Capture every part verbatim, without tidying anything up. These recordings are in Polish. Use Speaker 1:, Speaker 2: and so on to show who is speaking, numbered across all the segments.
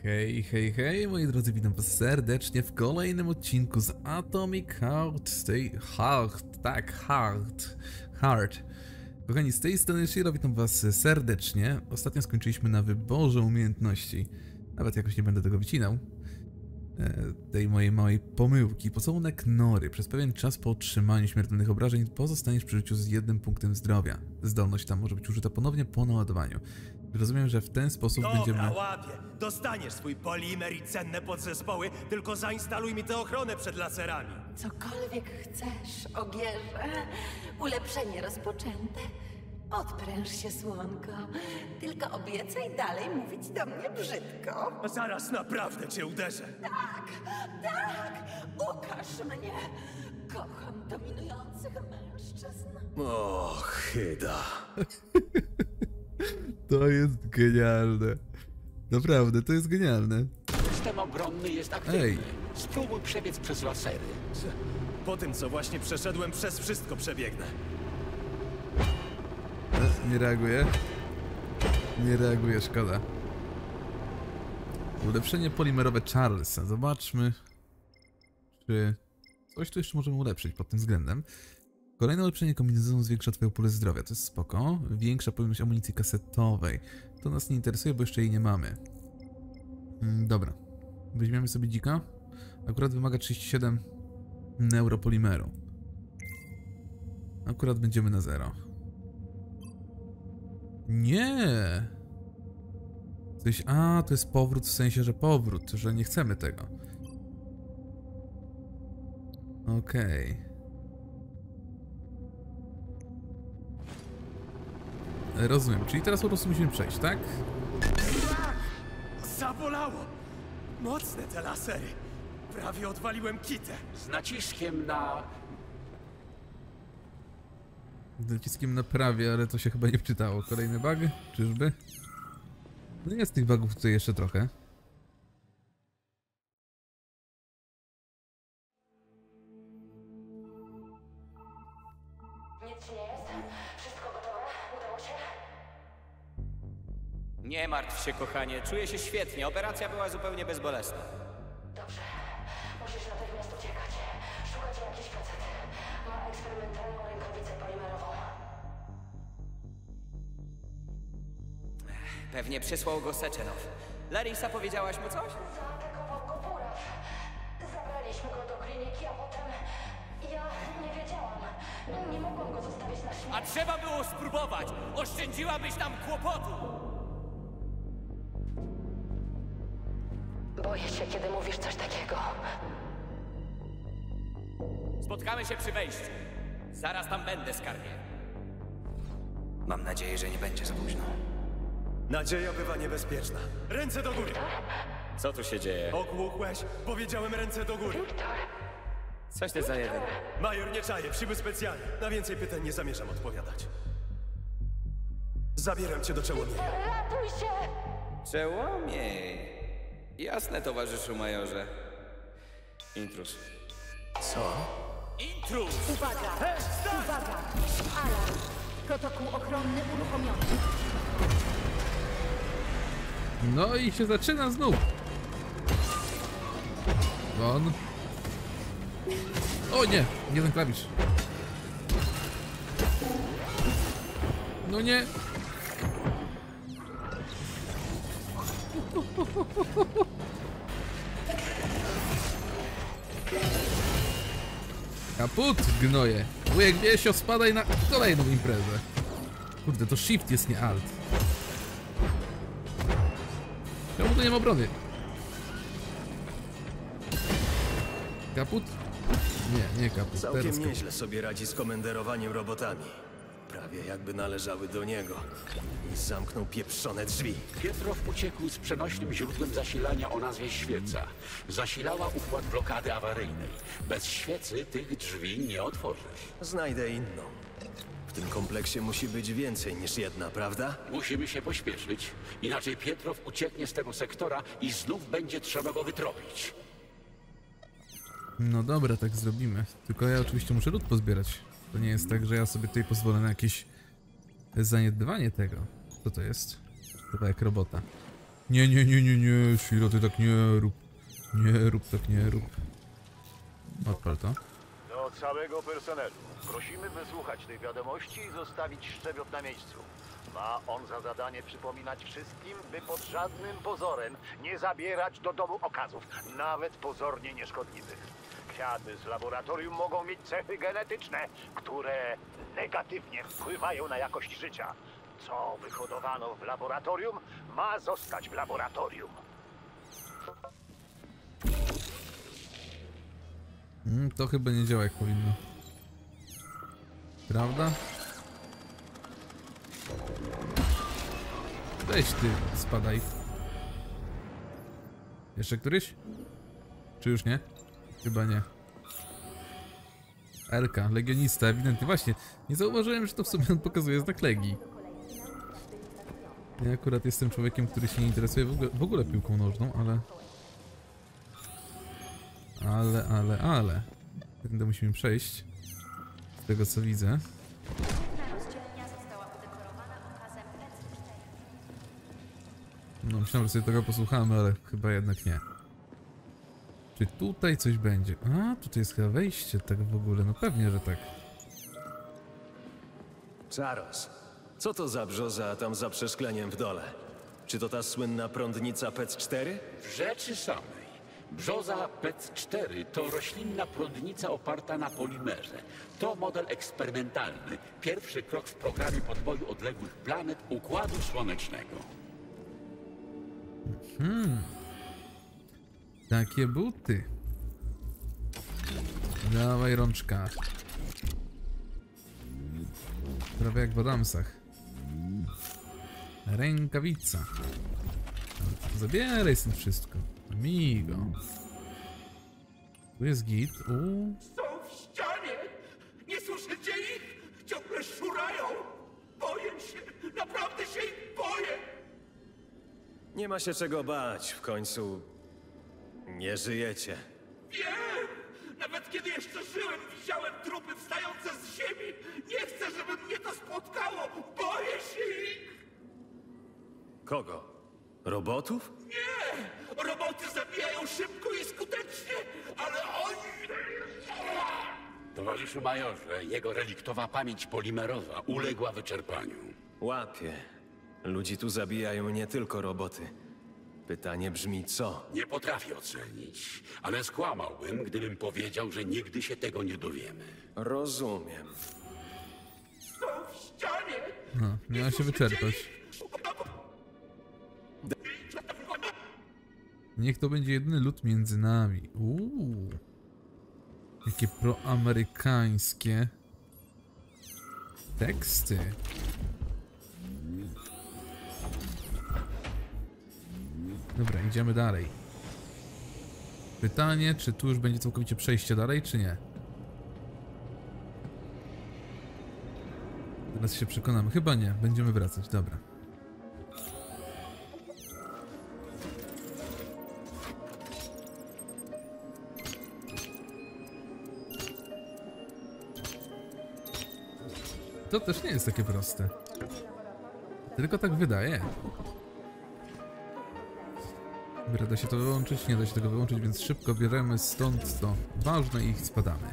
Speaker 1: Hej, hej, hej, moi drodzy, witam was serdecznie w kolejnym odcinku z Atomic Heart, z tej Heart, tak, Heart, Heart. Kochani, z tej strony Shiro, witam was serdecznie. Ostatnio skończyliśmy na wyborze umiejętności. Nawet jakoś nie będę tego wycinał. Tej mojej małej pomyłki. Pocałunek Nory. Przez pewien czas po otrzymaniu śmiertelnych obrażeń pozostaniesz przy życiu z jednym punktem zdrowia. Zdolność ta może być użyta ponownie po naładowaniu. Rozumiem, że w ten sposób
Speaker 2: Dobra,
Speaker 1: będziemy...
Speaker 2: łapie. Dostaniesz swój polimer i cenne podzespoły, tylko zainstaluj mi tę ochronę przed laserami.
Speaker 3: Cokolwiek chcesz, Ogierze. Ulepszenie rozpoczęte. Odpręż się, słonko. Tylko obiecaj dalej mówić do mnie brzydko.
Speaker 2: Zaraz naprawdę cię uderzę.
Speaker 3: Tak, tak! Ukaż mnie! Kocham dominujących mężczyzn.
Speaker 2: O, chyda.
Speaker 1: To jest genialne. Naprawdę, to jest genialne.
Speaker 4: System obronny jest aktywny.
Speaker 1: Ej.
Speaker 4: Spróbuj przebiec przez lasery.
Speaker 2: Po tym, co właśnie przeszedłem, przez wszystko przebiegnę.
Speaker 1: E, Nie reaguje. Nie reaguje, szkoda. Ulepszenie polimerowe Charlesa. Zobaczmy, czy coś tu jeszcze możemy ulepszyć pod tym względem. Kolejne ulepszenie kombinezonu zwiększa twoją pulę zdrowia, to jest spoko. Większa pojemność amunicji kasetowej. To nas nie interesuje, bo jeszcze jej nie mamy. Mm, dobra. Weźmiemy sobie dzika. Akurat wymaga trzydzieści siedem neuropolimeru. Akurat będziemy na zero. Nie! Coś... A, to jest powrót w sensie, że powrót, że nie chcemy tego. Okej. Okay. Rozumiem, czyli teraz po prostu musimy przejść, tak?
Speaker 2: Zabolało! Mocne te lasery. Prawie odwaliłem kitę.
Speaker 4: Z naciskiem na...
Speaker 1: Z naciskiem na prawie, ale to się chyba nie wczytało. Kolejny bug? Czyżby? No jest tych bugów tutaj jeszcze trochę.
Speaker 3: Nic ci nie jest? Wszystko gotowe? Udało się?
Speaker 5: Nie martw się, kochanie. Czuję się świetnie. Operacja była zupełnie bezbolesna.
Speaker 3: Dobrze. Musisz natychmiast uciekać. Szukać jakiejś facety. Ma eksperymentalną rękawicę polimerową.
Speaker 5: Pewnie przysłał go Seczenow. Larisa, powiedziałaś mu coś?
Speaker 3: Zaatakował go buraw. Zabraliśmy go do kliniki, a potem... Ja nie wiedziałam. Nie mogłam go zostawić na śmierć.
Speaker 5: A trzeba było spróbować! Oszczędziłabyś nam kłopotu!
Speaker 3: Boję się, kiedy mówisz coś takiego.
Speaker 5: Spotkamy się przy wejściu. Zaraz tam będę, skarbie.
Speaker 6: Mam nadzieję, że nie będzie za późno.
Speaker 2: Nadzieja bywa niebezpieczna. Ręce do góry!
Speaker 5: Co tu się dzieje?
Speaker 2: Ogłuchłeś? Powiedziałem ręce do góry.
Speaker 5: Coś ty za jeden.
Speaker 2: Major nie czaje, siły specjalne. Na więcej pytań nie zamierzam odpowiadać. Zabieram cię do czełomieja.
Speaker 3: Ratuj się!
Speaker 5: Przełomiej. Jasne, towarzyszu majorze. Intruz.
Speaker 2: Co?
Speaker 5: Intruz!
Speaker 7: Uwaga! Uwaga! Alarm! Protokół ochronny uruchomiony.
Speaker 1: No i się zaczyna znów. Won. O nie! Nie ten klawisz. No nie! Kaput, gnoje! Wujek Wiesio, spadaj na kolejną imprezę. Kurde, to shift jest, nie alt. Czemu tu nie ma obrony? Kaput? Nie, nie kaput.
Speaker 2: Całkiem
Speaker 1: Teraz kaput.
Speaker 2: nieźle sobie radzi z komenderowaniem robotami. Prawie jakby należały do niego. I zamknął pieprzone drzwi.
Speaker 4: Pietrow uciekł z przenośnym źródłem zasilania o nazwie świeca. Zasilała układ blokady awaryjnej. Bez świecy tych drzwi nie otworzysz.
Speaker 2: Znajdę inną. W tym kompleksie musi być więcej niż jedna, prawda?
Speaker 4: Musimy się pośpieszyć. Inaczej Pietrow ucieknie z tego sektora i znów będzie trzeba go wytropić.
Speaker 1: No dobra, tak zrobimy. Tylko ja oczywiście muszę lód pozbierać. To nie jest tak, że ja sobie tutaj pozwolę na jakieś zaniedbywanie tego. Co to jest? Chyba jak robota. Nie, nie, nie, nie, nie, Shiro, ty tak nie rób. Nie rób, tak nie rób. Odpal to.
Speaker 8: Do całego personelu. Prosimy wysłuchać tej wiadomości i zostawić szczebiot na miejscu. Ma on za zadanie przypominać wszystkim, by pod żadnym pozorem nie zabierać do domu okazów, nawet pozornie nieszkodliwych. Kwiaty z laboratorium mogą mieć cechy genetyczne, które negatywnie wpływają na jakość życia. Co wyhodowano w laboratorium, ma zostać w laboratorium.
Speaker 1: Mm, to chyba nie działa jak powinno. Prawda? Weź ty, spadaj. Jeszcze któryś? Czy już nie? Chyba nie. Elka, legionista, ewidentnie. Właśnie, nie zauważyłem, że to w sobie on pokazuje znak legii. Ja akurat jestem człowiekiem, który się nie interesuje w ogóle, w ogóle piłką nożną, ale... Ale, ale, ale... Tędy musimy przejść. Z tego co widzę. No myślałem, że sobie tego posłuchamy, ale chyba jednak nie. Czy tutaj coś będzie? A, tutaj jest chyba wejście tak w ogóle, no pewnie, że tak.
Speaker 2: Czaros, co to za brzoza tam za przeszkleniem w dole? Czy to ta słynna prądnica P E C cztery?
Speaker 4: W rzeczy samej. Brzoza P E C cztery to roślinna prądnica oparta na polimerze. To model eksperymentalny. Pierwszy krok w programie podboju odległych planet Układu Słonecznego.
Speaker 1: Hmm. Takie buty. Dawaj rączka. Prawie jak w Adamsach. Rękawica. Zabieraj stąd wszystko. Amigo. Tu jest git. Uuu.
Speaker 9: Są w ścianie! Nie słyszycie ich? Ciągle szurają! Boję się! Naprawdę się ich boję!
Speaker 2: Nie ma się czego bać, w końcu... nie żyjecie.
Speaker 9: Wiem! Nawet kiedy jeszcze żyłem, widziałem trupy wstające z ziemi! Nie chcę, żeby mnie to spotkało! Boję się ich!
Speaker 2: Kogo? Robotów?
Speaker 9: Nie! Roboty zabijają szybko i skutecznie, ale oni...
Speaker 4: Towarzyszu majorze, jego reliktowa pamięć polimerowa uległa wyczerpaniu.
Speaker 2: Łapie. Ludzi tu zabijają nie tylko roboty. Pytanie brzmi co?
Speaker 4: Nie potrafię ocenić, ale skłamałbym, gdybym powiedział, że nigdy się tego nie dowiemy.
Speaker 2: Rozumiem.
Speaker 9: Są w ścianie!
Speaker 1: No, miała się wyczerpać. Niech to będzie jedyny lud między nami. Uuu. Jakie proamerykańskie teksty. Dobra, idziemy dalej. Pytanie, czy tu już będzie całkowicie przejście dalej, czy nie? Teraz się przekonamy. Chyba nie. Będziemy wracać. Dobra. To też nie jest takie proste. Tylko tak wydaje. Dobra, da się to wyłączyć? Nie da się tego wyłączyć, więc szybko bierzemy stąd to ważne i spadamy.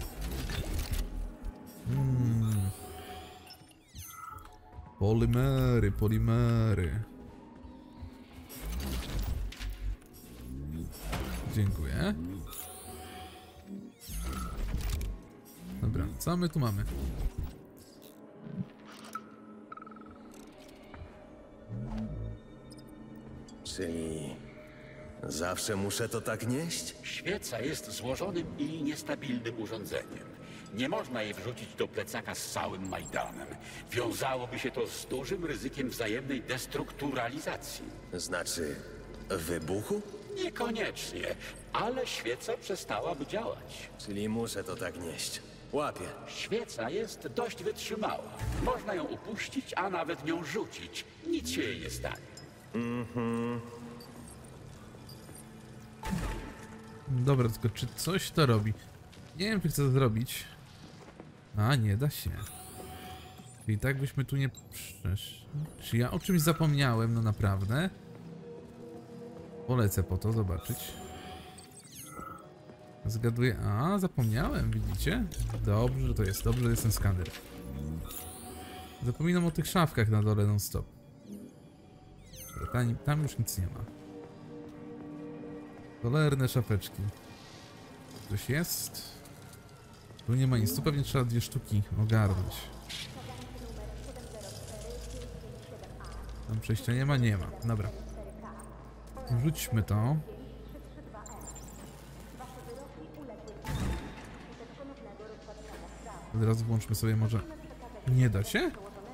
Speaker 1: Hmm. Polimery, polimery. Dziękuję. Dobra, co my tu mamy?
Speaker 2: Czyli... zawsze muszę to tak nieść?
Speaker 4: Świeca jest złożonym i niestabilnym urządzeniem. Nie można jej wrzucić do plecaka z całym Majdanem. Wiązałoby się to z dużym ryzykiem wzajemnej destrukturalizacji.
Speaker 2: Znaczy... wybuchu?
Speaker 4: Niekoniecznie, ale świeca przestałaby działać.
Speaker 2: Czyli muszę to tak nieść. Łapię.
Speaker 4: Świeca jest dość wytrzymała. Można ją upuścić, a nawet nią rzucić. Nic się jej nie stanie.
Speaker 2: Mhm.
Speaker 1: Dobra, tylko czy coś to robi? Nie wiem, czy chcę to zrobić. A, nie da się. Czyli tak byśmy tu nie przeszli. Czy ja o czymś zapomniałem, no naprawdę? Polecę po to zobaczyć. Zgaduję... A, zapomniałem, widzicie? Dobrze, że to jest. Dobrze, że jest ten skaner. Zapominam o tych szafkach na dole non stop. Tam, tam już nic nie ma. Cholerne szafeczki. Coś jest? Tu nie ma nic. Tu pewnie trzeba dwie sztuki ogarnąć. Tam przejścia nie ma? Nie ma. Dobra. Rzućmy to. Od razu włączmy sobie może... Nie da się?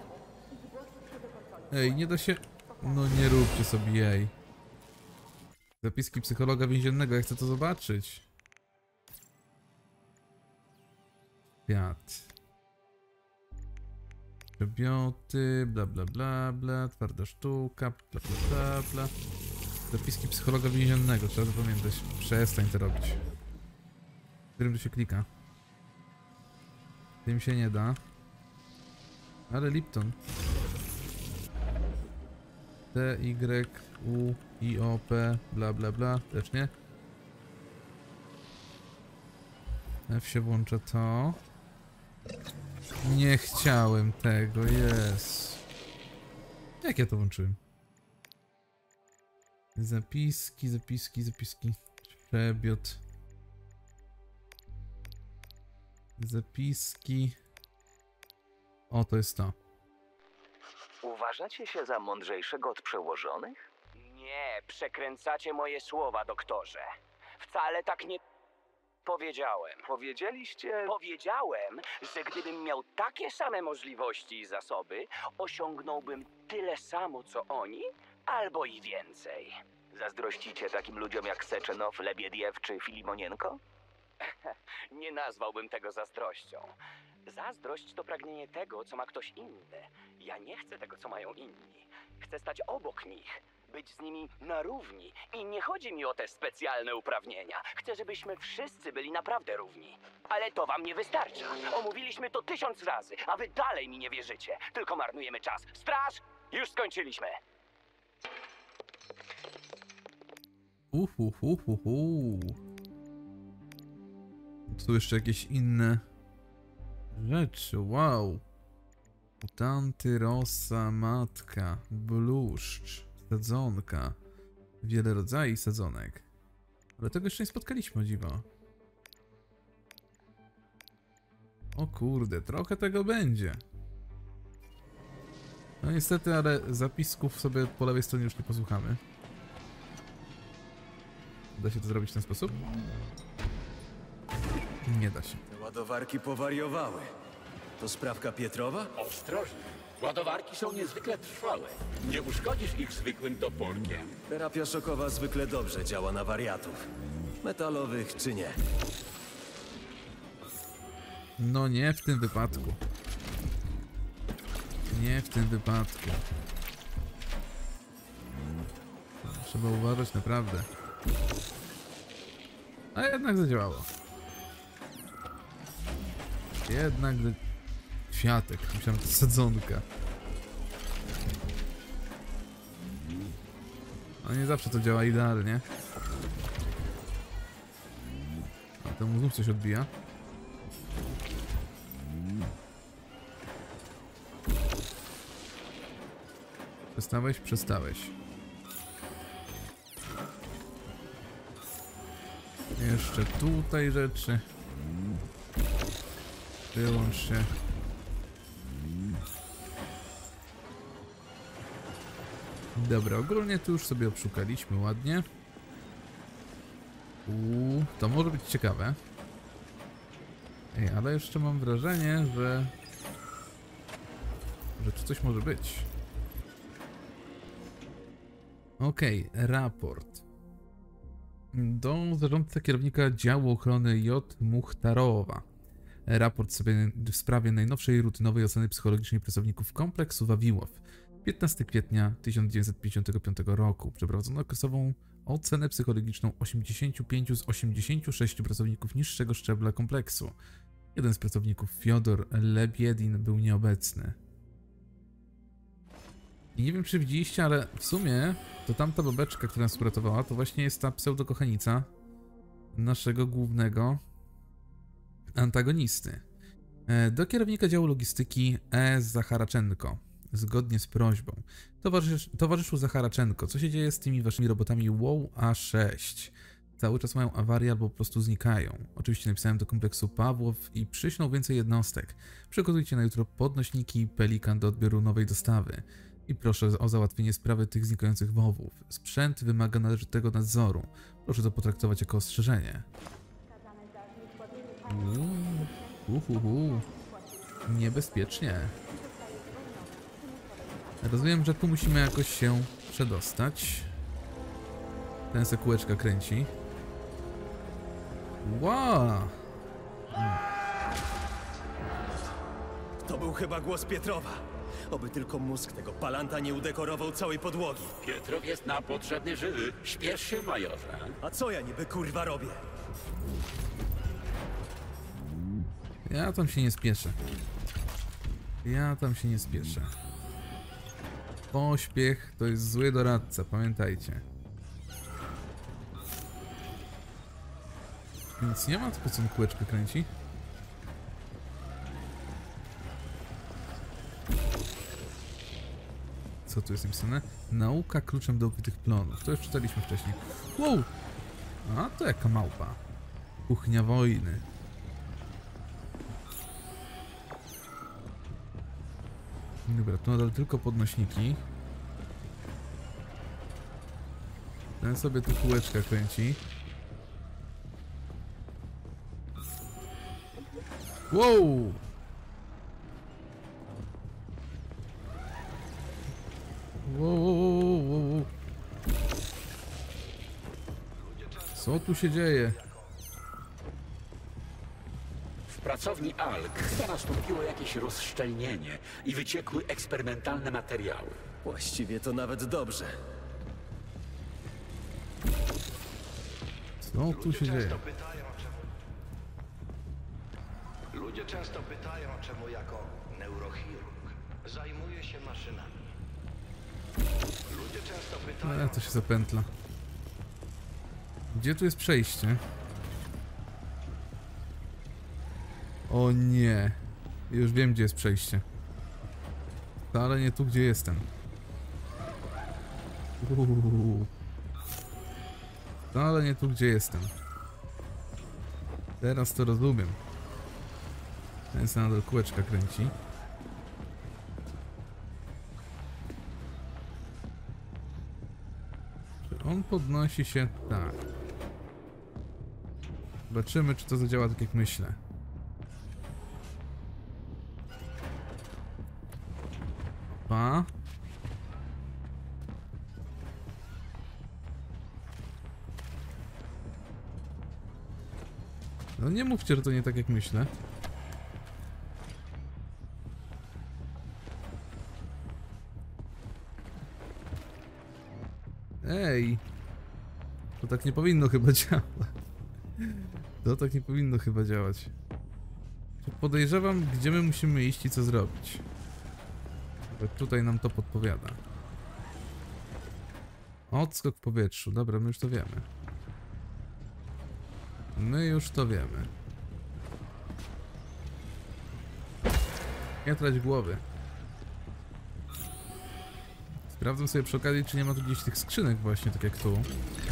Speaker 1: Ej, nie da się... No nie róbcie sobie jej. Zapiski psychologa więziennego, ja chcę to zobaczyć. Świat. Przebioty, bla bla bla bla, twarda sztuka, bla bla bla bla. Zapiski psychologa więziennego, trzeba zapamiętać. Przestań to robić. W którym to się klika? Tym się nie da. Ale Lipton. T, Y, U, I, O, P, bla bla bla, też nie. F się włącza to. Nie chciałem tego, jest. Jak ja to włączyłem? Zapiski, zapiski, zapiski. Przebiot. Zapiski. O, to jest to.
Speaker 6: Uważacie się za mądrzejszego od przełożonych?
Speaker 5: Nie, przekręcacie moje słowa, doktorze. Wcale tak nie powiedziałem.
Speaker 6: Powiedzieliście...
Speaker 5: Powiedziałem, że gdybym miał takie same możliwości i zasoby, osiągnąłbym tyle samo, co oni, albo i więcej.
Speaker 6: Zazdrościcie takim ludziom jak Seczenow, Lebiediew czy Filimonienko?
Speaker 5: Nie nazwałbym tego zazdrością. Zazdrość to pragnienie tego, co ma ktoś inny. Ja nie chcę tego, co mają inni. Chcę stać obok nich, być z nimi na równi. I nie chodzi mi o te specjalne uprawnienia. Chcę, żebyśmy wszyscy byli naprawdę równi. Ale to wam nie wystarcza. Omówiliśmy to tysiąc razy, a wy dalej mi nie wierzycie. Tylko marnujemy czas. Straż! Już skończyliśmy.
Speaker 1: Uhuhuhuhu. Tu jeszcze jakieś inne rzeczy, wow. Mutanty, rosa, matka, bluszcz, sadzonka. Wiele rodzajów sadzonek. Ale tego jeszcze nie spotkaliśmy, o dziwo. O kurde, trochę tego będzie. No niestety, ale zapisków sobie po lewej stronie już nie posłuchamy. Da się to zrobić w ten sposób? Nie da się.
Speaker 2: Te ładowarki powariowały. To sprawka Pietrowa?
Speaker 4: Ostrożnie. Ładowarki są niezwykle trwałe. Nie uszkodzisz ich zwykłym toporkiem.
Speaker 2: Terapia szokowa zwykle dobrze działa na wariatów. Metalowych czy nie.
Speaker 1: No nie w tym wypadku. Nie w tym wypadku. Trzeba uważać naprawdę. A jednak zadziałało. Jednak kwiatek. Myślałem, że to sadzonka. No nie zawsze to działa idealnie. A temu znów coś odbija. Przestałeś? Przestałeś. Jeszcze tutaj rzeczy. Wyłącz się. Dobra, ogólnie tu już sobie obszukaliśmy ładnie. Uuu, to może być ciekawe. Ej, ale jeszcze mam wrażenie, że... że tu coś może być. Okej, okay, raport. Do zarządcy kierownika działu ochrony J. Muchtarowa. Raport sobie w sprawie najnowszej rutynowej oceny psychologicznej pracowników kompleksu Wawiłow. piętnastego kwietnia tysiąc dziewięćset pięćdziesiątego piątego roku przeprowadzono okresową ocenę psychologiczną osiemdziesięciu pięciu z osiemdziesięciu sześciu pracowników niższego szczebla kompleksu. Jeden z pracowników, Fiodor Lebiedin, był nieobecny. I nie wiem, czy widzieliście, ale w sumie to tamta babeczka, która nas uratowała, to właśnie jest ta pseudokochanica naszego głównego antagonisty. Do kierownika działu logistyki E. Zacharaczenko. Zgodnie z prośbą. Towarzysz, towarzyszu Zacharaczenko, co się dzieje z tymi waszymi robotami WOW A sześć? Cały czas mają awarię albo po prostu znikają. Oczywiście napisałem do kompleksu Pawłow i przyślą więcej jednostek. Przygotujcie na jutro podnośniki Pelikan do odbioru nowej dostawy. I proszę o załatwienie sprawy tych znikających WOWów. Sprzęt wymaga należytego nadzoru. Proszę to potraktować jako ostrzeżenie. Uhuhu. Niebezpiecznie. Rozumiem, że tu musimy jakoś się przedostać. Ten se kółeczka kręci. Wow!
Speaker 2: To był chyba głos Pietrowa. Oby tylko mózg tego palanta nie udekorował całej podłogi.
Speaker 4: Pietrow jest nam potrzebny żywy. Śpiesz się, majorze.
Speaker 2: A co ja niby kurwa robię?
Speaker 1: Ja tam się nie spieszę. Ja tam się nie spieszę. Pośpiech to jest zły doradca, pamiętajcie. Nic nie ma, tylko co on kółeczkę kręci. Co tu jest napisane? Nauka kluczem do ukrytych plonów. To już czytaliśmy wcześniej. Wow! A to jaka małpa. Kuchnia wojny. Dobra, tu nadal tylko podnośniki. Ten sobie tu kółeczka kręci. Wow! Wow, wow, wow, wow. Co tu się dzieje?
Speaker 4: W pracowni A L K nastąpiło jakieś rozszczelnienie i wyciekły eksperymentalne materiały.
Speaker 2: Właściwie to nawet dobrze.
Speaker 1: Co tu się dzieje?
Speaker 10: Ludzie często pytają, czemu jako neurochirurg zajmuję się maszynami. Ludzie często pytają...
Speaker 1: A, to się zapętla. Gdzie tu jest przejście? O nie. Już wiem, gdzie jest przejście. Ale nie tu, gdzie jestem. Uuu. Ale nie tu, gdzie jestem. Teraz to rozumiem. Ten sobie nadal kółeczka kręci. Czy on podnosi się tak? Zobaczymy, czy to zadziała tak, jak myślę. Pa. No nie mówcie, że to nie tak, jak myślę. Ej! To tak nie powinno chyba działać. To tak nie powinno chyba działać. Podejrzewam, gdzie my musimy iść i co zrobić. Tutaj nam to podpowiada. Odskok w powietrzu. Dobra, my już to wiemy. My już to wiemy. Nie trać głowy. Sprawdzam sobie przy okazji, czy nie ma tu gdzieś tych skrzynek właśnie, tak jak tu.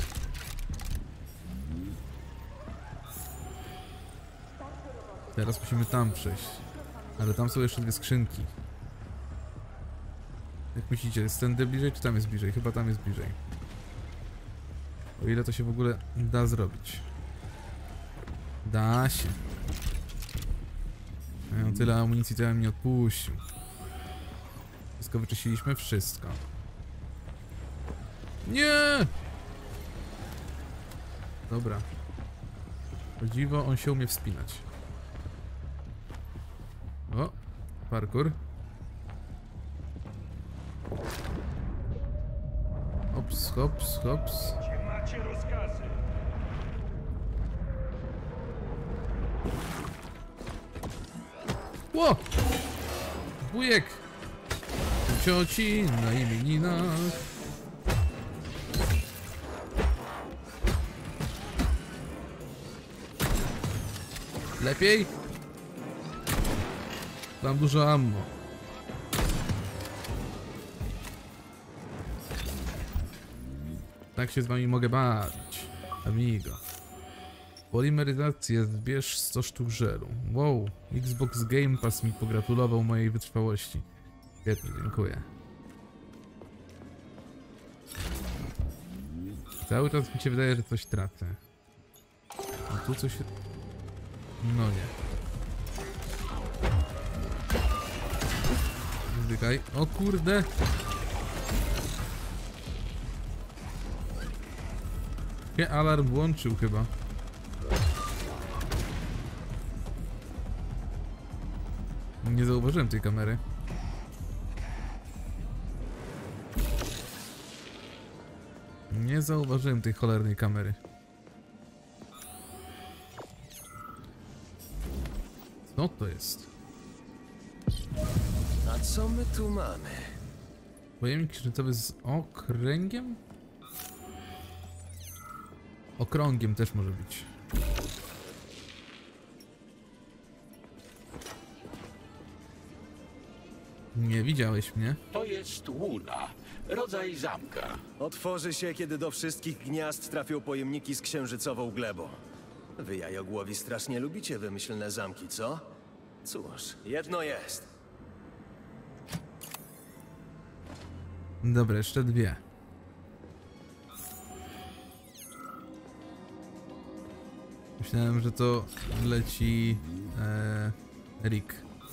Speaker 1: Teraz musimy tam przejść. Ale tam są jeszcze dwie skrzynki. Jak myślicie, jest tędy bliżej, czy tam jest bliżej? Chyba tam jest bliżej. O ile to się w ogóle da zrobić. Da się. Mają tyle amunicji, to ja bym nie odpuścił. Wszystko wyczyściliśmy? Wszystko. Nie! Dobra. O dziwo, on się umie wspinać. O! Parkour. Hops, hops, hops.
Speaker 9: Macie rozkazy.
Speaker 1: Ło! Wujek! cioci na imieninach. Lepiej? Mam dużo ammo. Tak się z wami mogę bawić, amigo. Polimeryzację, zbierz sto sztuk żelu. Wow, Xbox Game Pass mi pogratulował mojej wytrwałości. Świetnie, dziękuję. Cały czas mi się wydaje, że coś tracę. A tu coś... No nie. Zbykaj. O kurde! Nie, alarm włączył chyba. Nie zauważyłem tej kamery. Nie zauważyłem tej cholernej kamery. Co to jest?
Speaker 2: A co my tu mamy?
Speaker 1: Pojemnik księżycowy z okręgiem? Okrągiem też może być. Nie widziałeś mnie?
Speaker 4: To jest łuna, rodzaj zamka.
Speaker 2: Otworzy się, kiedy do wszystkich gniazd trafią pojemniki z księżycową glebą. Wy jajogłowi strasznie lubicie wymyślne zamki, co? Cóż, jedno jest.
Speaker 1: Dobra, jeszcze dwie. Myślałem, że to leci e, Rick.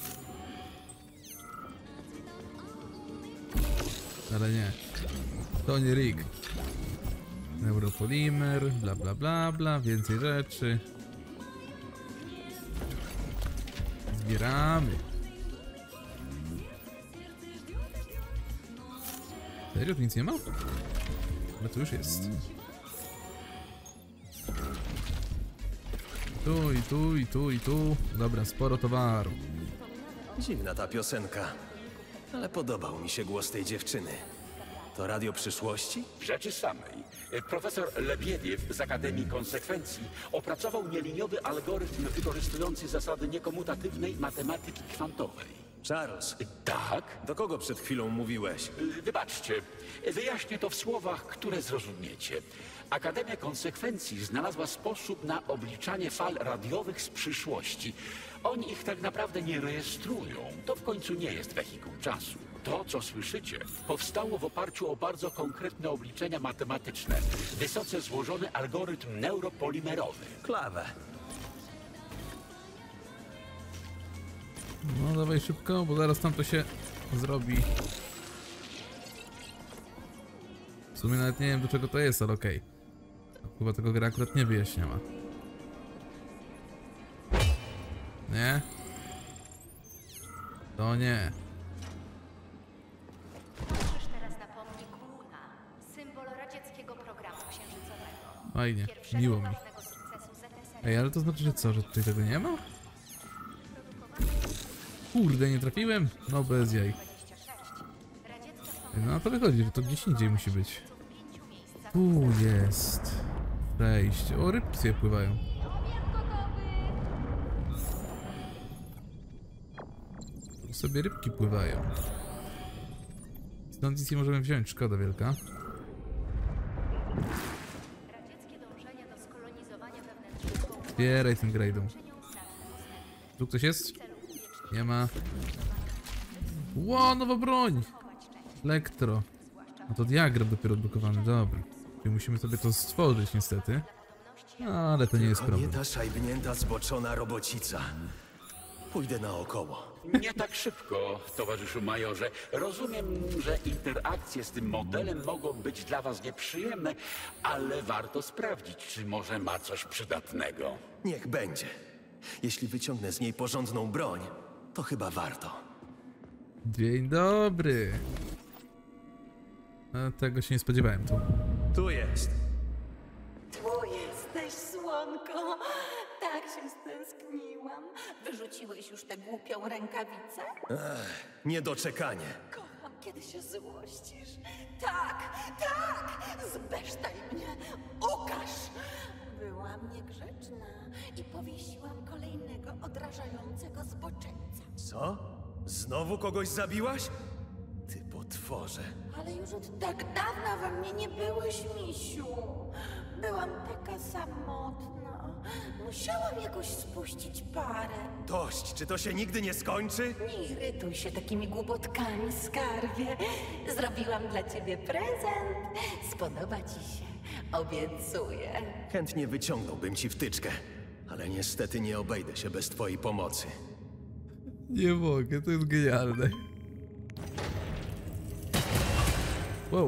Speaker 1: Ale nie. To nie Rick. Neuropolimer, bla bla bla bla, więcej rzeczy. Zbieramy. Serio? Tu nic nie ma? Ale tu już jest. Tu i tu i tu i tu. Dobra, sporo towaru.
Speaker 2: Dziwna ta piosenka. Ale podobał mi się głos tej dziewczyny. To radio przyszłości?
Speaker 4: W rzeczy samej. Profesor Lebiediew z Akademii Konsekwencji opracował nieliniowy algorytm wykorzystujący zasady niekomutatywnej matematyki kwantowej.
Speaker 2: Charles.
Speaker 4: Tak?
Speaker 2: Do kogo przed chwilą mówiłeś?
Speaker 4: Wybaczcie, wyjaśnię to w słowach, które zrozumiecie. Akademia Konsekwencji znalazła sposób na obliczanie fal radiowych z przyszłości. Oni ich tak naprawdę nie rejestrują. To w końcu nie jest wehikuł czasu. To, co słyszycie, powstało w oparciu o bardzo konkretne obliczenia matematyczne. Wysoce złożony algorytm neuropolimerowy.
Speaker 2: Klawę.
Speaker 1: No dawaj szybko, bo zaraz tam to się zrobi. W sumie nawet nie wiem, do czego to jest, ale okej. Okay. Chyba tego gra akurat nie wyjaśniała. Nie? To nie.
Speaker 7: Patrzysz teraz na pomnik Łuna, symbol radzieckiego programu księżycowego.
Speaker 1: Fajnie,
Speaker 7: Pierwszego
Speaker 1: miło mi.
Speaker 7: ważnego sukcesu Z S R.
Speaker 1: Ej, ale to znaczy, że co, że tutaj tego nie ma? Kurde, nie trafiłem? No bez jaj. No to wychodzi, że to gdzieś indziej musi być. Tu jest przejście. O, rybki sobie pływają. Tu sobie rybki pływają. Stąd nic nie możemy wziąć, szkoda wielka. Zbieraj tym grade'ą. Tu ktoś jest? Nie ma. Ło, nowa broń! Elektro. No to diagram dopiero odblokowany, dobra. Czyli musimy sobie to stworzyć niestety. No, ale to nie jest
Speaker 2: To
Speaker 1: problem.
Speaker 2: nie ta szajbnięta, zboczona robocica. Pójdę naokoło.
Speaker 4: Nie tak szybko, towarzyszu majorze. Rozumiem, że interakcje z tym modelem mogą być dla was nieprzyjemne, ale warto sprawdzić, czy może ma coś przydatnego.
Speaker 2: Niech będzie. Jeśli wyciągnę z niej porządną broń, to chyba warto.
Speaker 1: Dzień dobry. A tego się nie spodziewałem tu.
Speaker 2: Tu jest.
Speaker 11: Tu jesteś, słonko. Tak się stęskniłam. Wyrzuciłeś już tę głupią rękawicę?
Speaker 2: Ech, niedoczekanie.
Speaker 11: Kocham kiedy się złościsz. Tak, tak! Zbesztaj mnie! Ukaż! Byłam niegrzeczna i powiesiłam kolejnego odrażającego zboczeńca.
Speaker 2: Co? Znowu kogoś zabiłaś? Ty potworze.
Speaker 11: Ale już od tak dawna we mnie nie byłeś, misiu. Byłam taka samotna. Musiałam jakoś spuścić parę.
Speaker 2: Dość, czy to się nigdy nie skończy?
Speaker 11: Nie irytuj się takimi głupotkami, skarbie. Zrobiłam dla ciebie prezent. Spodoba ci się. Obiecuję.
Speaker 2: Chętnie wyciągnąłbym ci wtyczkę, ale niestety nie obejdę się bez twojej pomocy.
Speaker 1: Nie mogę, to jest genialne. Wow.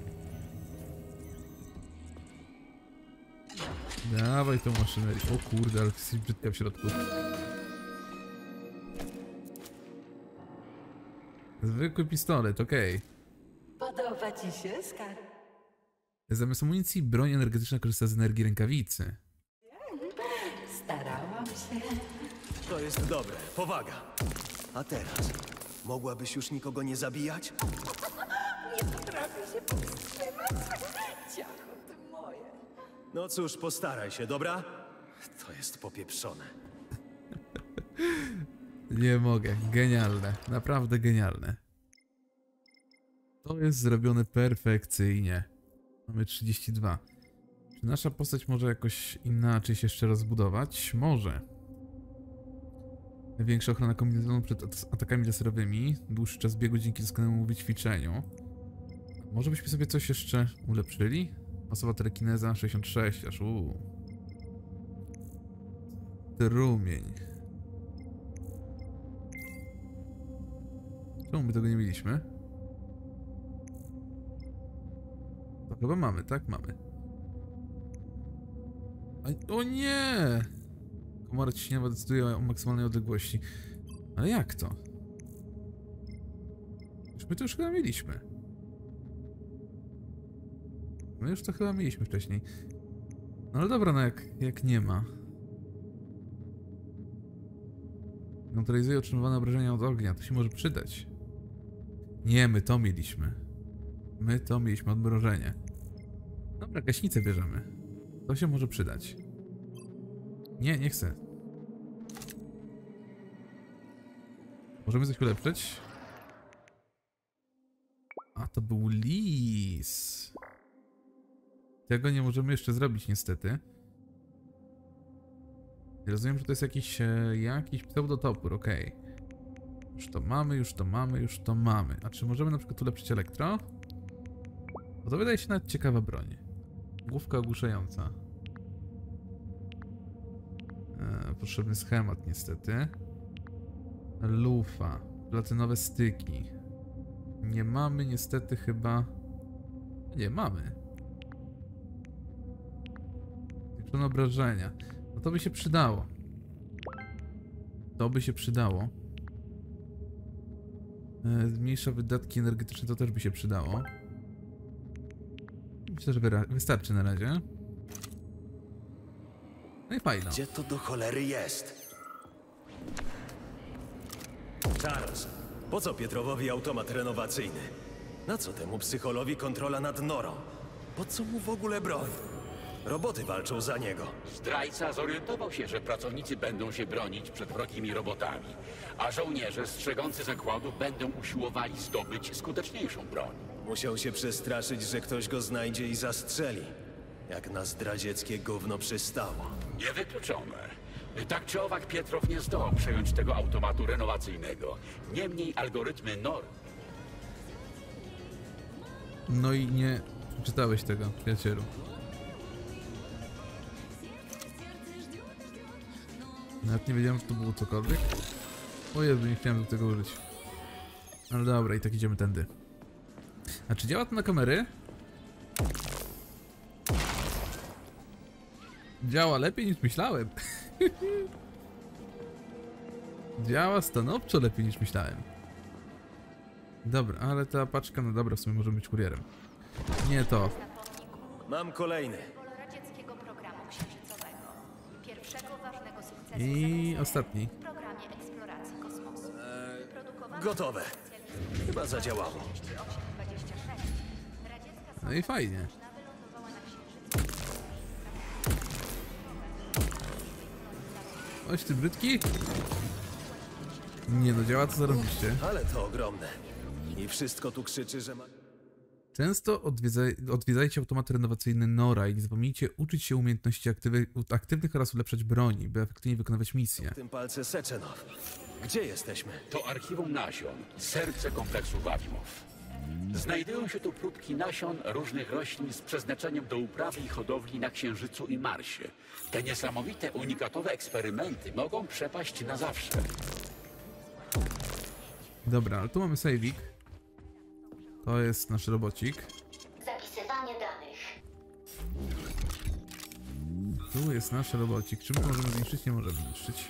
Speaker 1: Dawaj tą maszynerię. O kurde, ale jesteś brzydka w środku. Zwykły pistolet, okej.
Speaker 11: Okay. Podoba ci się, skarb?
Speaker 1: Zamiast amunicji broń energetyczna korzysta z energii rękawicy.
Speaker 11: Starałam się.
Speaker 2: To jest dobre, powaga. A teraz? Mogłabyś już nikogo nie zabijać?
Speaker 11: Nie potrafię się powstrzymać. Ciacho, ty moje.
Speaker 2: No cóż, postaraj się, dobra? To jest popieprzone.
Speaker 1: Nie mogę. Genialne. Naprawdę genialne. To jest zrobione perfekcyjnie. Mamy trzydzieści dwa. Czy nasza postać może jakoś inaczej się jeszcze rozbudować? Może. Większa ochrona kombinezonu przed atakami laserowymi. Dłuższy czas biegu dzięki doskonałemu wyćwiczeniu. Może byśmy sobie coś jeszcze ulepszyli? Masowa telekineza sześćdziesiąt sześć, aż uuu. Strumień. Czemu my tego nie mieliśmy? To chyba mamy, tak? Mamy. A, o nie! Komora ciśnieniowa decyduje o maksymalnej odległości. Ale jak to? Już my to już chyba mieliśmy. My już to chyba mieliśmy wcześniej. No ale dobra, no jak, jak nie ma. Neutralizuje otrzymywane obrażenia od ognia. To się może przydać. Nie, my to mieliśmy. My to mieliśmy odmrożenie. Dobra, gaśnicę bierzemy. To się może przydać. Nie, nie chcę. Możemy coś ulepszyć? A, to był lis. Tego nie możemy jeszcze zrobić niestety. Rozumiem, że to jest jakiś, e, jakiś pseudotopór, okej. Okay. Już to mamy, już to mamy, już to mamy. A czy możemy na przykład ulepszyć elektro? Bo to wydaje się nawet ciekawa broń. Główka ogłuszająca. E, potrzebny schemat niestety. Lufa. Platynowe styki. Nie mamy niestety chyba... Nie, mamy. Zwiększone obrażenia. No to by się przydało. To by się przydało. E, zmniejsza wydatki energetyczne, to też by się przydało. Myślę, że wystarczy na razie. No i fajno.
Speaker 2: Gdzie to do cholery jest? Charles, po co Pietrowowi automat renowacyjny? Na co temu psycholowi kontrola nad Norą? Po co mu w ogóle broń? Roboty walczą za niego.
Speaker 4: Zdrajca zorientował się, że pracownicy będą się bronić przed wrogimi robotami, a żołnierze strzegący zakładu będą usiłowali zdobyć skuteczniejszą broń.
Speaker 2: Musiał się przestraszyć, że ktoś go znajdzie i zastrzeli. Jak na zdradzieckie gówno przystało.
Speaker 4: Niewykluczone. Tak czy owak Pietrow nie zdołał przejąć tego automatu renowacyjnego. Niemniej algorytmy Nor...
Speaker 1: No i nie przeczytałeś tego, przyjacielu. Nawet nie wiedziałem, że to było cokolwiek. O Jezu, nie chciałem do tego użyć. Ale dobra, i tak idziemy tędy. A czy działa to na kamery? Działa lepiej niż myślałem. Działa stanowczo lepiej niż myślałem. Dobra, ale ta paczka, no dobra, w sumie może być kurierem. Nie to.
Speaker 2: Mam kolejny.
Speaker 7: Radzieckiego programu księżycowego. Pierwszego ważnego sukcesu
Speaker 1: I ostatni.
Speaker 7: w programie eksploracji kosmosu.
Speaker 2: Eee, gotowe. Chyba zadziałało.
Speaker 1: No i fajnie. Oś ty brytki? Nie no, działa to zarobiście.
Speaker 2: Ale to ogromne. I wszystko tu krzyczy, że ma...
Speaker 1: Często odwiedzaj, odwiedzajcie automaty renowacyjne Nora i nie zapomnijcie uczyć się umiejętności aktywy, aktywnych oraz ulepszać broni, by efektywnie wykonywać misje.
Speaker 2: W tym palce Seczenow. Gdzie jesteśmy?
Speaker 4: To archiwum nasion, serce kompleksu Wawimow. Znajdują się tu próbki nasion różnych roślin z przeznaczeniem do uprawy i hodowli na Księżycu i Marsie. Te niesamowite, unikatowe eksperymenty mogą przepaść na zawsze.
Speaker 1: Dobra, ale tu mamy sejwik. To jest nasz robocik.
Speaker 7: Zapisywanie danych.
Speaker 1: Tu jest nasz robocik. Czy my możemy zniszczyć? Nie możemy zniszczyć.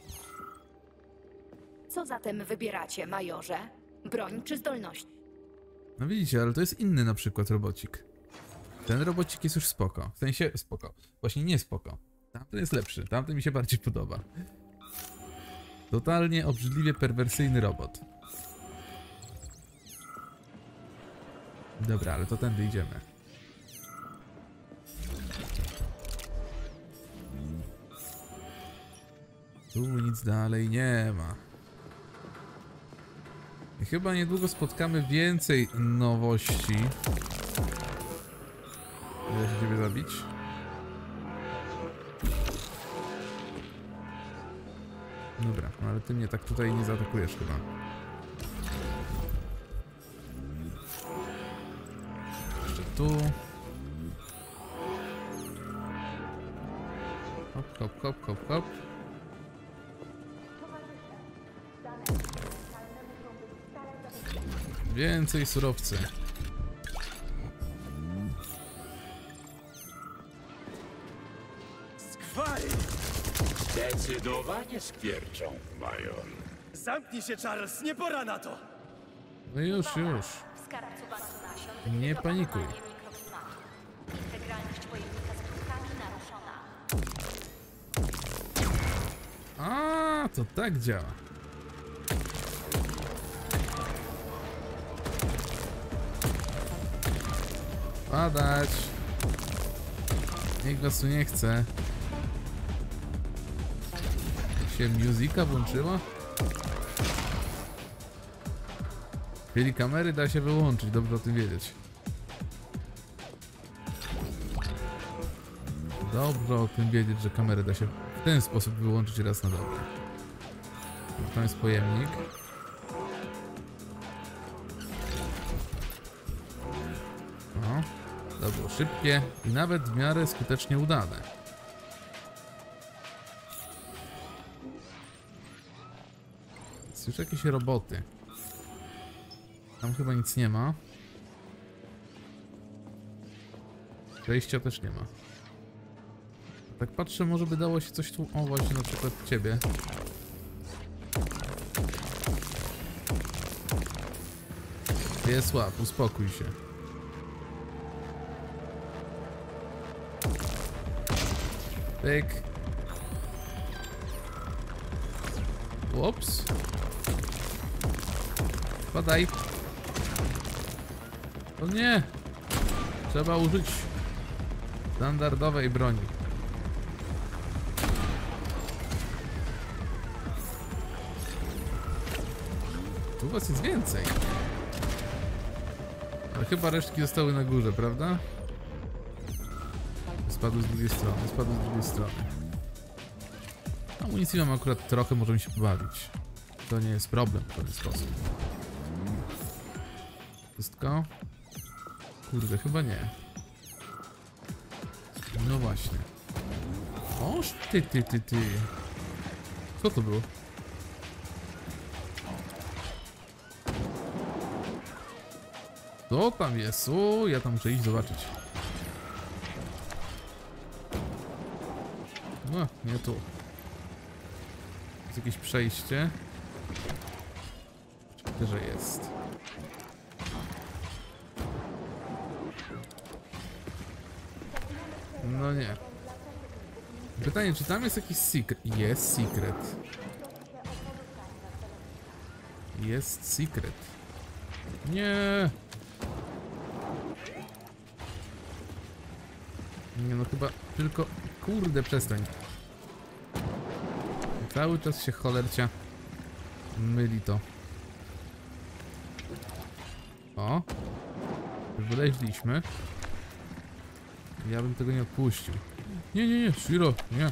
Speaker 7: Co zatem wybieracie, majorze? Broń czy zdolność?
Speaker 1: No widzicie, ale to jest inny na przykład robocik. Ten robocik jest już spoko. W sensie spoko. Właśnie nie spoko. Tamten jest lepszy. Tamten mi się bardziej podoba. Totalnie obrzydliwie perwersyjny robot. Dobra, ale to tędy idziemy. Tu nic dalej nie ma. I chyba niedługo spotkamy więcej nowości. Da się ciebie zabić? Dobra, no ale ty mnie tak tutaj nie zaatakujesz chyba. Jeszcze tu. Hop, hop, hop, hop, hop. Więcej surowcy.
Speaker 2: Skwary!
Speaker 4: Zdecydowanie skwierczą, major.
Speaker 2: Zamknij się, Charles, nie pora na to!
Speaker 1: No już, już. Nie panikuj.
Speaker 7: Integralność pojemnika z próbkami naruszona.
Speaker 1: A, to tak działa. Padać. Nikt was tu nie chce. Się muzyka włączyła? W chwili kamery da się wyłączyć, dobrze o tym wiedzieć. Dobrze o tym wiedzieć, że kamerę da się w ten sposób wyłączyć raz na dobre. Tam jest pojemnik. O, to było szybkie i nawet w miarę skutecznie udane. Słyszę jakieś roboty. Tam chyba nic nie ma. Przejścia też nie ma. Tak patrzę, może by dało się coś tu... O, właśnie na przykład ciebie. Jest łap, uspokój się. Pyk. Ups. Padaj. O nie! Trzeba użyć standardowej broni. Tu was jest więcej. Ale chyba resztki zostały na górze, prawda? Spadł z drugiej strony, spadł z drugiej strony. Amunicji mam akurat trochę, możemy się pobawić. To nie jest problem w ten sposób. Wszystko? Kurde, chyba nie. No właśnie. Oż ty, ty, ty, ty. Co to było? Co tam jest? O, ja tam muszę iść zobaczyć. No, nie tu. Jest jakieś przejście. Oczywiście, że jest. No nie. Pytanie, czy tam jest jakiś secret? Jest secret. Jest secret. Nie! Nie no chyba tylko... Kurde, przestań. Cały czas się cholercia myli to. O! Wyleźliśmy. Ja bym tego nie odpuścił. Nie, nie, nie, Shiro, nie.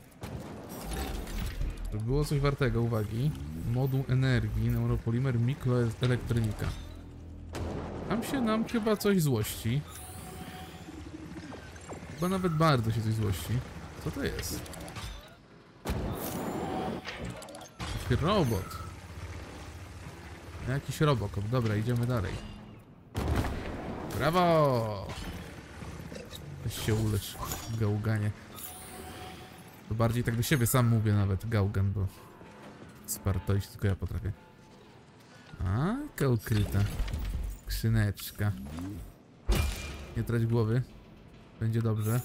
Speaker 1: To było coś wartego uwagi. Moduł energii, neuropolimer, mikroelektronika. Tam się nam chyba coś złości. Chyba nawet bardzo się coś złości. Co to jest? Taki robot. Jakiś robokop. Dobra, idziemy dalej. Brawo! Weź się ulecz, gałganie. To bardziej tak do siebie sam mówię nawet, gałgan, bo spartolić tylko ja potrafię. A, jaka ukryta skrzyneczka. Nie trać głowy. Będzie dobrze.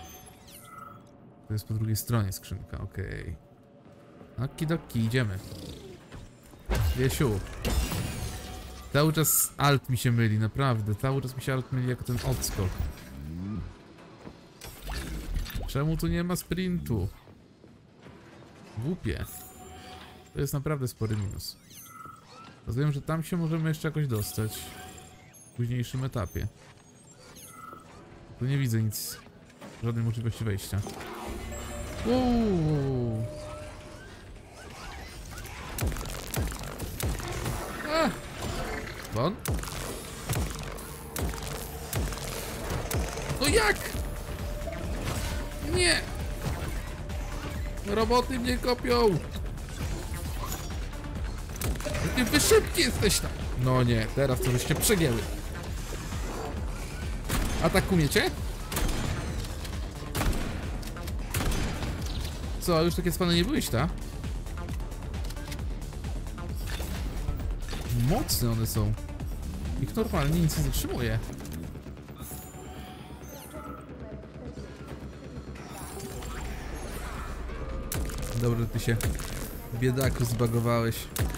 Speaker 1: To jest po drugiej stronie skrzynka, okej. Okay. Okidoki, idziemy. Wiesiu. Cały czas alt mi się myli, naprawdę. Cały czas mi się alt myli jako ten odskok. Czemu tu nie ma sprintu? Głupie. To jest naprawdę spory minus. Rozumiem, że tam się możemy jeszcze jakoś dostać. W późniejszym etapie. Tu nie widzę nic. Żadnej możliwości wejścia. Wow. A! Won? No jak? Nie! Roboty mnie kopią! Jakie wy szybki jesteś tam! No nie, teraz to żeście przegięły. Atak umiecie? Co, już takie spane nie byłeś, ta? Mocne one są. Ich normalnie nic nie zatrzymuje. Dobrze, ty się, biedaku, zbagowałeś.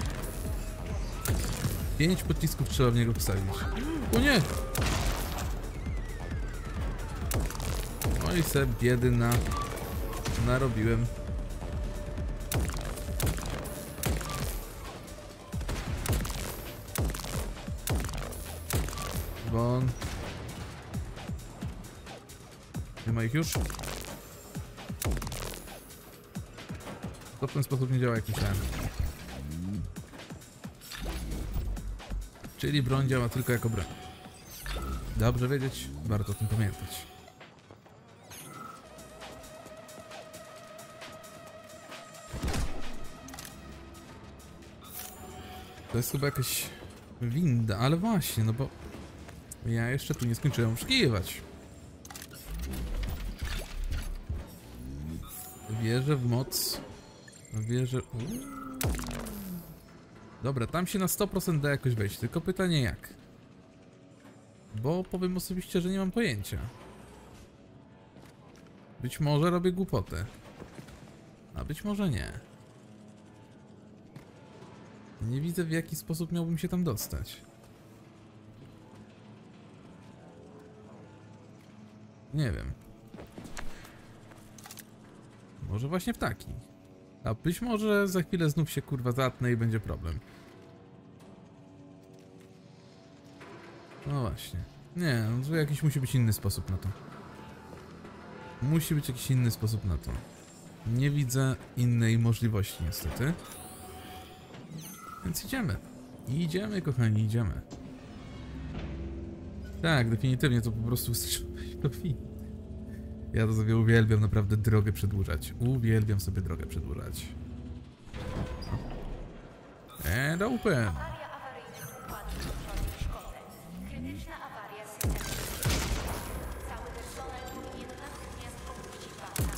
Speaker 1: Pięć pocisków trzeba w niego wsadzić. O nie! No i se biedy na... narobiłem. Bon. Nie ma ich już? To w ten sposób nie działa, jak myślałem. Czyli broń działa tylko jako broń. Dobrze wiedzieć, warto o tym pamiętać. To jest chyba jakaś winda, ale właśnie, no bo ja jeszcze tu nie skończyłem oszukiwać. Wierzę w moc. Wierzę... Dobra, tam się na sto procent da jakoś wejść, tylko pytanie jak? Bo powiem osobiście, że nie mam pojęcia. Być może robię głupotę. A być może nie. Nie widzę, w jaki sposób miałbym się tam dostać. Nie wiem. Może właśnie w taki. A być może za chwilę znów się kurwa zatnę i będzie problem. No właśnie. Nie, no to jakiś musi być inny sposób na to. Musi być jakiś inny sposób na to. Nie widzę innej możliwości niestety. Więc idziemy. Idziemy, kochani, idziemy. Tak, definitywnie to po prostu do win. Ja to sobie uwielbiam naprawdę drogę przedłużać. Uwielbiam sobie drogę przedłużać. And open.
Speaker 7: Krytyczna awaria systemu. Cały personel powinien natychmiast opuścić bazę.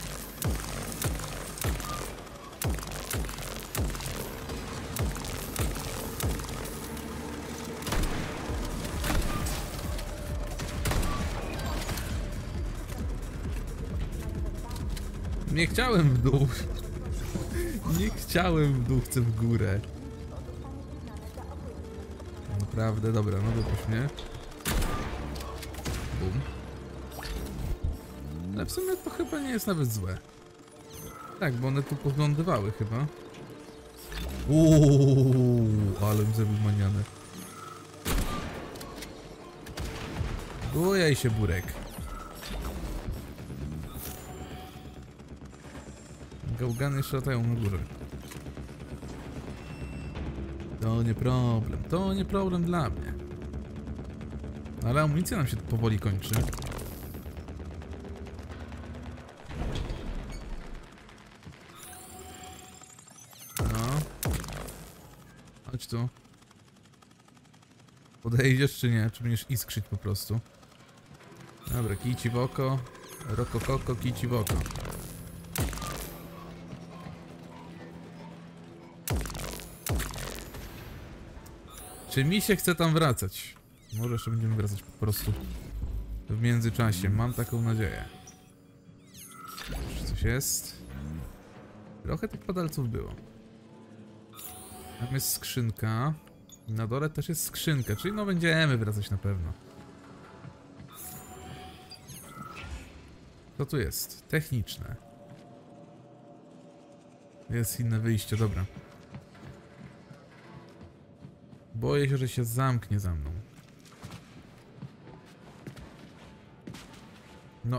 Speaker 1: Nie chciałem w dół. Nie chciałem w dół, chcę w górę. No naprawdę. Dobra, no wypuść mnie. Bum. Ale w sumie to chyba nie jest nawet złe. Tak, bo one tu podglądywały chyba. Uuu, ale mi zrobił manianę. Bujaj się, Burek. Gałgany jeszcze latają na górze. To nie problem, to nie problem dla mnie. Ale amunicja nam się powoli kończy. No. Chodź tu. Podejdziesz czy nie? Czy będziesz iskrzyć po prostu? Dobra, kij ci w oko. Rokokoko, kij ci w oko. Czy mi się chce tam wracać? Może jeszcze będziemy wracać po prostu w międzyczasie. Mam taką nadzieję. Czy coś jest? Trochę tych padalców było. Tam jest skrzynka. Na dole też jest skrzynka, czyli no będziemy wracać na pewno. Co tu jest? Techniczne. Jest inne wyjście, dobra. Boję się, że się zamknie za mną. No.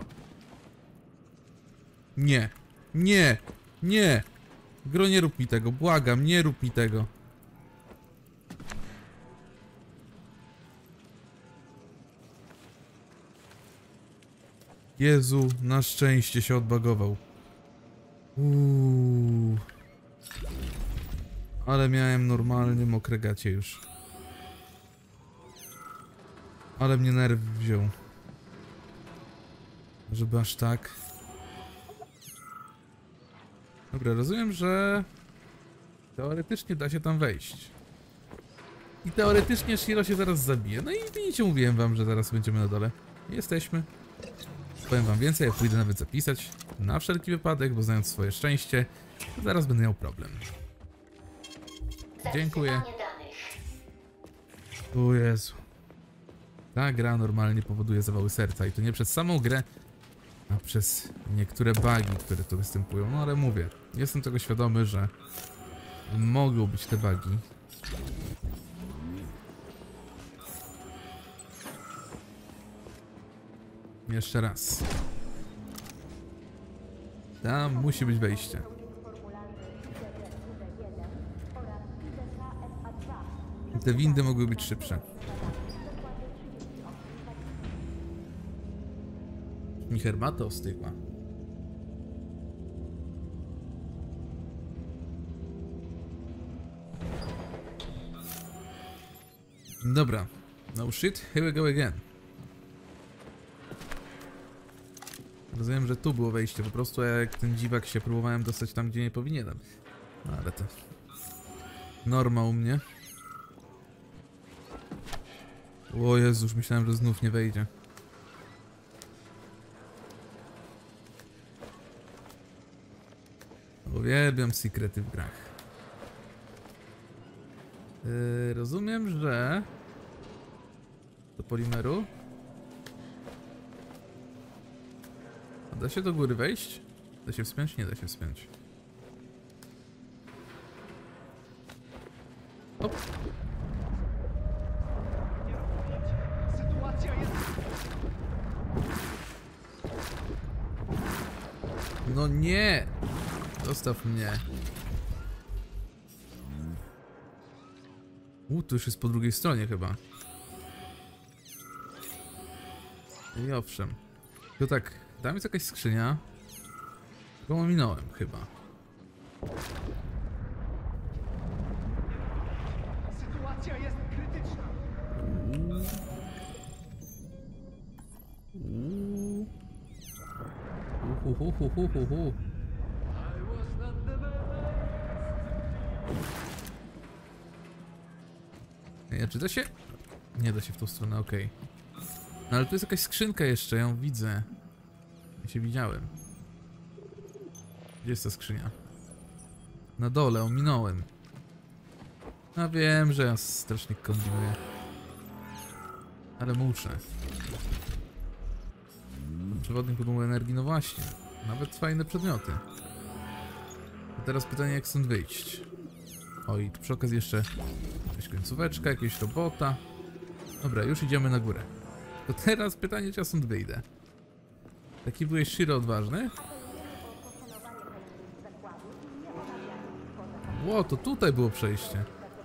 Speaker 1: Nie. Nie. Nie. Gro, nie rób mi tego. Błagam, nie rób mi tego. Jezu, na szczęście się odbagował. Uuu. Ale miałem normalnie mokre gacie już. Ale mnie nerw wziął. Żeby aż tak. Dobra, rozumiem, że teoretycznie da się tam wejść. I teoretycznie Shiro się zaraz zabije. No i widzicie, mówiłem wam, że zaraz będziemy na dole. Jesteśmy. Powiem wam więcej, ja pójdę nawet zapisać. Na wszelki wypadek, bo znając swoje szczęście, zaraz będę miał problem. Dziękuję. O Jezu. Ta gra normalnie powoduje zawały serca i to nie przez samą grę, a przez niektóre bugi, które tu występują. No ale mówię, jestem tego świadomy, że mogą być te bugi. Jeszcze raz. Tam musi być wejście. Te windy mogły być szybsze. Mi herbata ostygła. Dobra. No shit, here we go again. Rozumiem, że tu było wejście, po prostu jak ten dziwak się próbowałem dostać tam, gdzie nie powinienem. No, ale to... norma u mnie. O Jezu, już myślałem, że znów nie wejdzie. Uwielbiam sekrety w grach. Yy, rozumiem, że... do polimeru. A da się do góry wejść? Da się wspiąć? Nie da się wspiąć. Hop. No nie! Zostaw mnie. U, to już jest po drugiej stronie chyba. I owszem. To tak, tam jest jakaś skrzynia. Tylko ominąłem chyba.
Speaker 9: Sytuacja jest krytyczna.
Speaker 1: Uuu. Uhuhuhuhuhu. Ja, czy da się? Nie da się w tą stronę, okej. Okay. No ale tu jest jakaś skrzynka jeszcze, ja ją widzę. Ja się widziałem. Gdzie jest ta skrzynia? Na dole, ominąłem. A wiem, że ja strasznie kombinuję. Ale muszę. Przewodnik podmuchu energii, no właśnie. Nawet fajne przedmioty. A teraz pytanie, jak stąd wyjść. Oj, tu przy okazji jeszcze jakaś końcóweczka, jakieś robota. Dobra, już idziemy na górę. To teraz pytanie, czy ja stąd wyjdę. Taki byłeś Shiro odważny? Ło, to tutaj było przejście.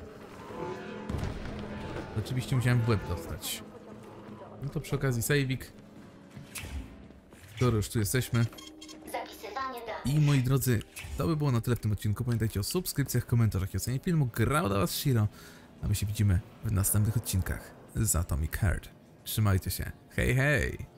Speaker 1: Oczywiście musiałem w łeb dostać. No to przy okazji saveik. Skoro już tu jesteśmy. I moi drodzy, to by było na tyle w tym odcinku. Pamiętajcie o subskrypcjach, komentarzach i ocenie filmu. Grał dla was Shiro. A my się widzimy w następnych odcinkach z Atomic Heart. Trzymajcie się. Hej, hej!